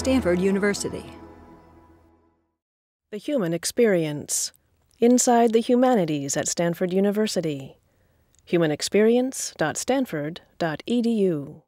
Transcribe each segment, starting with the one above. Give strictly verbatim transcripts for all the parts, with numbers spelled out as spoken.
Stanford University. The Human Experience. Inside the Humanities at Stanford University. human experience dot stanford dot e d u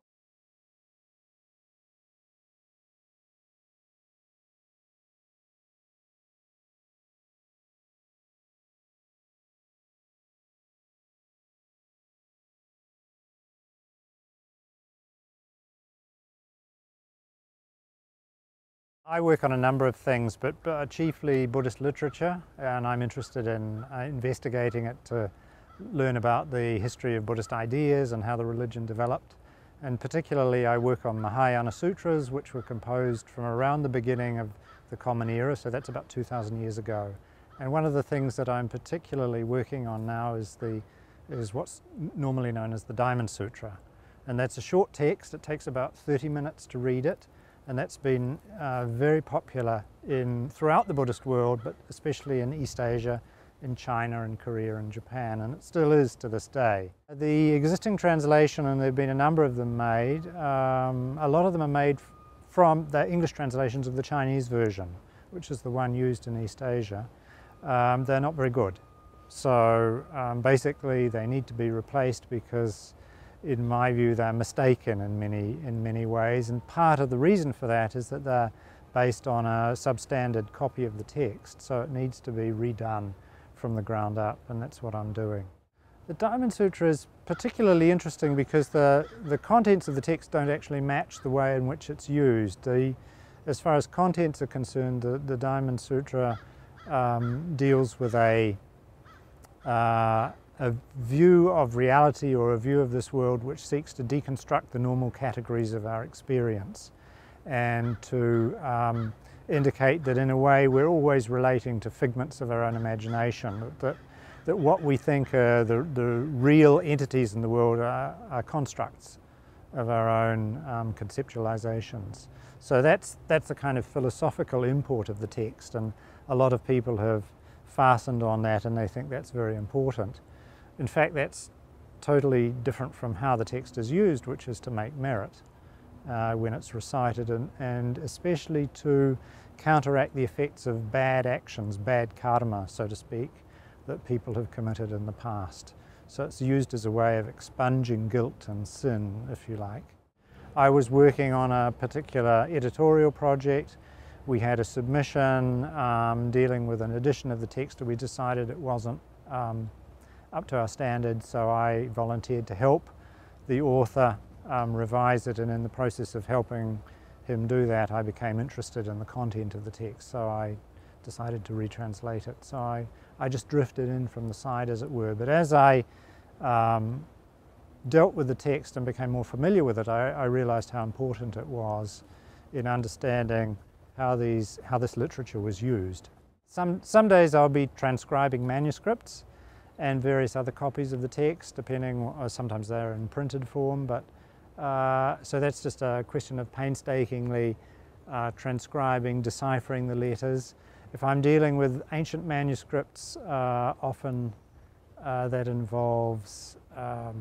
I work on a number of things, but uh, chiefly Buddhist literature, and I'm interested in uh, investigating it to learn about the history of Buddhist ideas and how the religion developed. And particularly I work on Mahayana Sutras, which were composed from around the beginning of the Common Era, so that's about two thousand years ago. And one of the things that I'm particularly working on now is, the, is what's normally known as the Diamond Sutra. And that's a short text. It takes about thirty minutes to read it. And that's been uh, very popular in, throughout the Buddhist world, but especially in East Asia, in China and Korea and Japan, and it still is to this day. The existing translation, and there have been a number of them made, um, a lot of them are made from the English translations of the Chinese version, which is the one used in East Asia. Um, they're not very good. So um, basically they need to be replaced because in my view, they're mistaken in many, in many ways, and part of the reason for that is that they're based on a substandard copy of the text, so it needs to be redone from the ground up, and that's what I'm doing. The Diamond Sutra is particularly interesting because the, the contents of the text don't actually match the way in which it's used. The, as far as contents are concerned, the, the Diamond Sutra um, deals with a uh, a view of reality or a view of this world which seeks to deconstruct the normal categories of our experience and to um, indicate that in a way we're always relating to figments of our own imagination, that, that what we think are the, the real entities in the world are, are constructs of our own um, conceptualizations. So that's, that's the kind of philosophical import of the text, and a lot of people have fastened on that and they think that's very important. In fact, that's totally different from how the text is used, which is to make merit uh, when it's recited, and, and especially to counteract the effects of bad actions, bad karma, so to speak, that people have committed in the past. So it's used as a way of expunging guilt and sin, if you like. I was working on a particular editorial project. We had a submission um, dealing with an edition of the text, and we decided it wasn't um, up to our standards, so I volunteered to help the author um, revise it, and in the process of helping him do that I became interested in the content of the text, so I decided to retranslate it. So I, I just drifted in from the side, as it were, but as I um, dealt with the text and became more familiar with it, I, I realized how important it was in understanding how, these, how this literature was used. Some, some days I'll be transcribing manuscripts and various other copies of the text, depending, or sometimes they're in printed form, but uh, so that's just a question of painstakingly uh, transcribing, deciphering the letters. If I'm dealing with ancient manuscripts, uh, often uh, that involves um,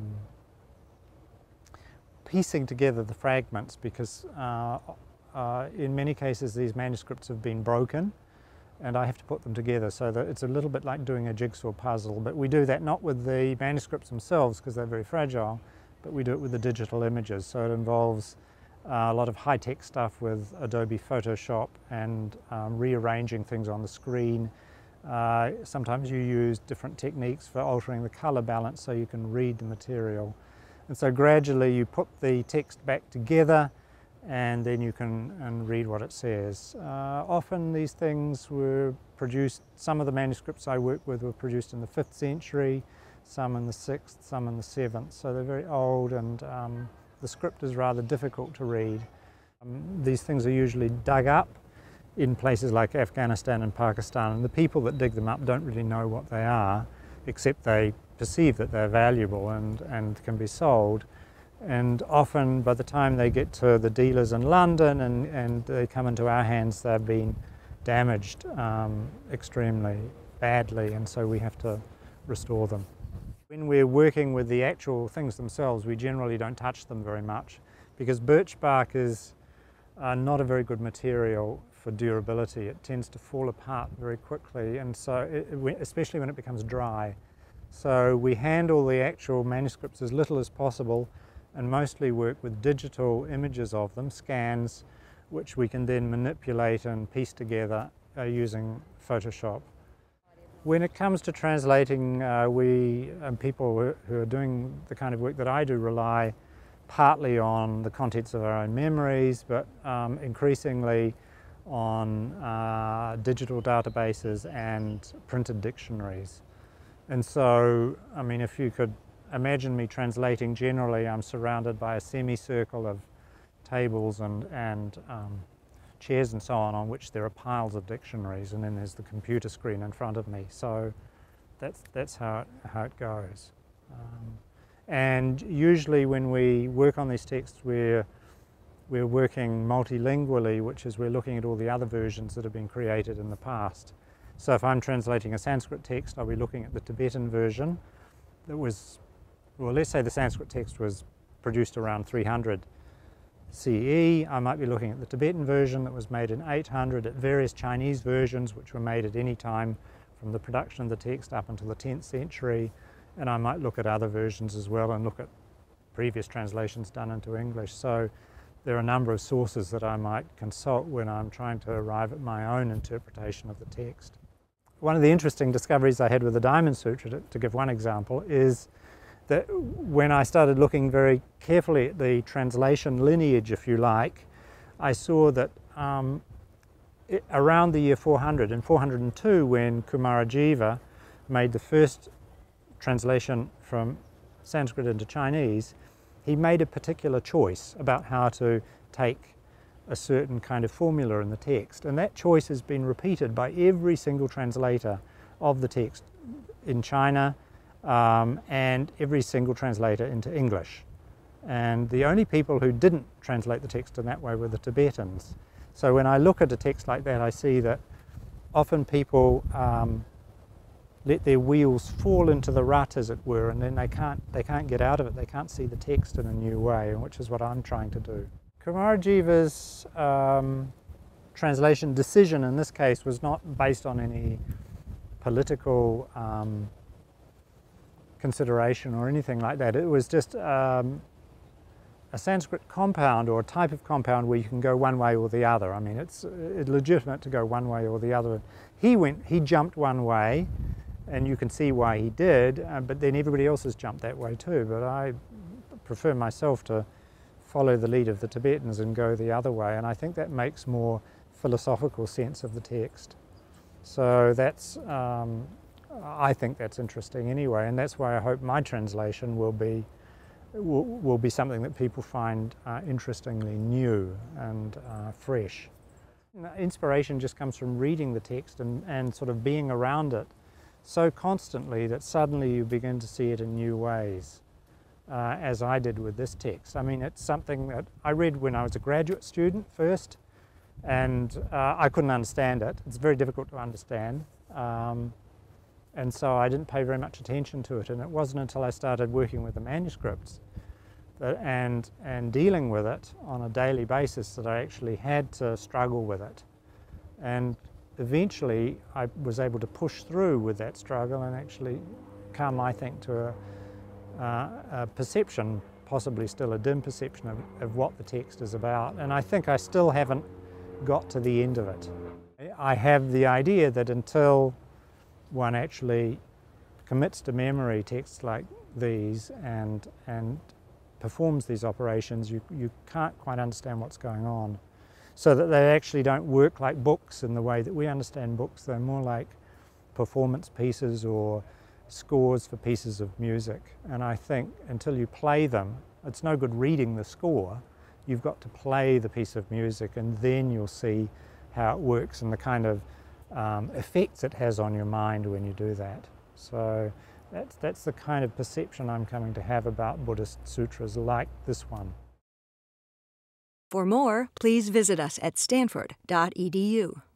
piecing together the fragments, because uh, uh, in many cases these manuscripts have been broken, and I have to put them together, so that it's a little bit like doing a jigsaw puzzle. But we do that not with the manuscripts themselves, because they're very fragile, but we do it with the digital images. So it involves uh, a lot of high-tech stuff with Adobe Photoshop and um, rearranging things on the screen. Uh, sometimes you use different techniques for altering the color balance so you can read the material. And so gradually you put the text back together, and then you can and read what it says. Uh, often these things were produced, some of the manuscripts I work with were produced in the fifth century, some in the sixth, some in the seventh, so they're very old, and um, the script is rather difficult to read. Um, these things are usually dug up in places like Afghanistan and Pakistan, and the people that dig them up don't really know what they are, except they perceive that they're valuable and, and can be sold. And often by the time they get to the dealers in London and, and they come into our hands, they've been damaged um, extremely badly, and so we have to restore them. When we're working with the actual things themselves, we generally don't touch them very much, because birch bark is are not a very good material for durability. It tends to fall apart very quickly, and so it, it, especially when it becomes dry. So we handle the actual manuscripts as little as possible and mostly work with digital images of them, scans, which we can then manipulate and piece together uh, using Photoshop. When it comes to translating, uh, we and people who are doing the kind of work that I do rely partly on the contents of our own memories, but um, increasingly on uh, digital databases and printed dictionaries. And so, I mean, if you could imagine me translating generally, I'm surrounded by a semicircle of tables and, and um, chairs and so on, on which there are piles of dictionaries, and then there's the computer screen in front of me. So that's, that's how, it, how it goes. Um, and usually when we work on these texts, we're, we're working multilingually, which is we're looking at all the other versions that have been created in the past. So if I'm translating a Sanskrit text, I'll be looking at the Tibetan version that was, well, let's say the Sanskrit text was produced around three hundred C E. I might be looking at the Tibetan version that was made in eight hundred, at various Chinese versions which were made at any time from the production of the text up until the tenth century, and I might look at other versions as well and look at previous translations done into English. So there are a number of sources that I might consult when I'm trying to arrive at my own interpretation of the text. One of the interesting discoveries I had with the Diamond Sutra, to, to give one example, is that when I started looking very carefully at the translation lineage, if you like, I saw that um, it, around the year four hundred, in four hundred two, when Kumarajiva made the first translation from Sanskrit into Chinese, he made a particular choice about how to take a certain kind of formula in the text, and that choice has been repeated by every single translator of the text in China, um, and every single translator into English. And the only people who didn't translate the text in that way were the Tibetans. So when I look at a text like that, I see that often people um, let their wheels fall into the rut, as it were, and then they can't, they can't get out of it. They can't see the text in a new way, which is what I'm trying to do. Kumarajiva's um, translation decision in this case was not based on any political um, consideration or anything like that. It was just um, a Sanskrit compound, or a type of compound where you can go one way or the other. I mean, it's, it's legitimate to go one way or the other. He went, he jumped one way, and you can see why he did, uh, but then everybody else has jumped that way too. But I prefer myself to follow the lead of the Tibetans and go the other way, and I think that makes more philosophical sense of the text. So that's, um, I think that's interesting anyway, and that's why I hope my translation will be will, will be something that people find uh, interestingly new and uh, fresh. Inspiration just comes from reading the text and, and sort of being around it so constantly that suddenly you begin to see it in new ways. Uh, as I did with this text. I mean, it's something that I read when I was a graduate student first, and uh, I couldn't understand it. It's very difficult to understand, um, and so I didn't pay very much attention to it, and it wasn't until I started working with the manuscripts that, and, and dealing with it on a daily basis that I actually had to struggle with it. And eventually I was able to push through with that struggle and actually come, I think, to a Uh, a perception, possibly still a dim perception of, of what the text is about, and I think I still haven't got to the end of it. I have the idea that until one actually commits to memory texts like these and, and performs these operations, you, you can't quite understand what's going on. So that they actually don't work like books in the way that we understand books. They're more like performance pieces or scores for pieces of music, and I think until you play them, it's no good reading the score. You've got to play the piece of music, and then you'll see how it works and the kind of um, effects it has on your mind when you do that. So that's, that's the kind of perception I'm coming to have about Buddhist sutras like this one. For more, please visit us at stanford dot e d u.